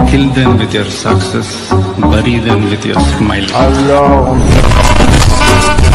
Kill them with your success, bury them with your smile. Allah.